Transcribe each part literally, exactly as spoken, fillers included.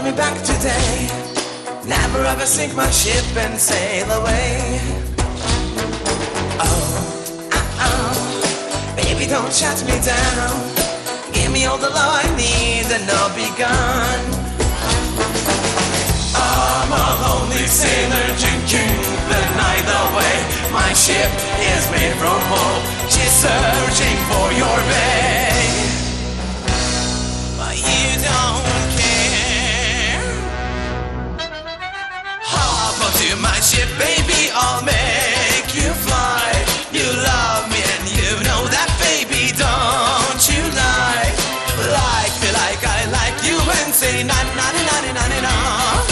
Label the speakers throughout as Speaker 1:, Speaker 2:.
Speaker 1: love me back today. Never ever sink my ship and sail away. Oh, uh oh, baby, don't shut me down. Give me all the love I need and I'll be gone. I'm a lonely sailor drinking the night away. My ship is made from hope. She's searching for your bay, but you don't care. Hop onto my ship, baby, I'll make you fly. You love me and you know that, baby, don't you lie. Like me like I like you and say na na na na na na na.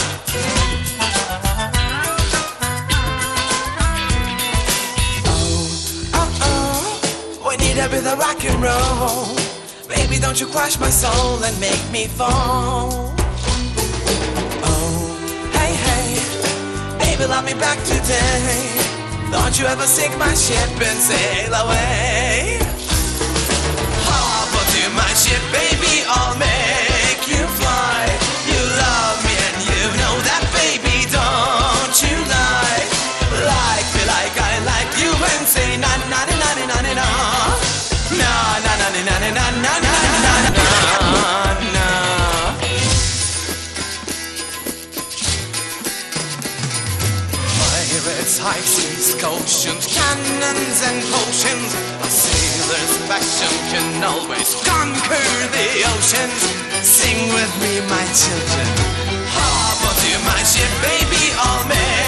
Speaker 1: With a rock and roll, baby, don't you crush my soul and make me fall. Oh, hey, hey, baby, love me back today. Don't you ever sink my ship and sail away. Hop onto my ship, baby, I'll make you fly. You love me and you know that, baby, don't you lie. Like me like I like you and say na na na na na na na. Na na na na na na na na na na. Pirates, high seas, oceans, cannons and potions. A sailor's passion can always conquer the oceans. Sing with me, my children. Hop onto my ship, baby, I'll make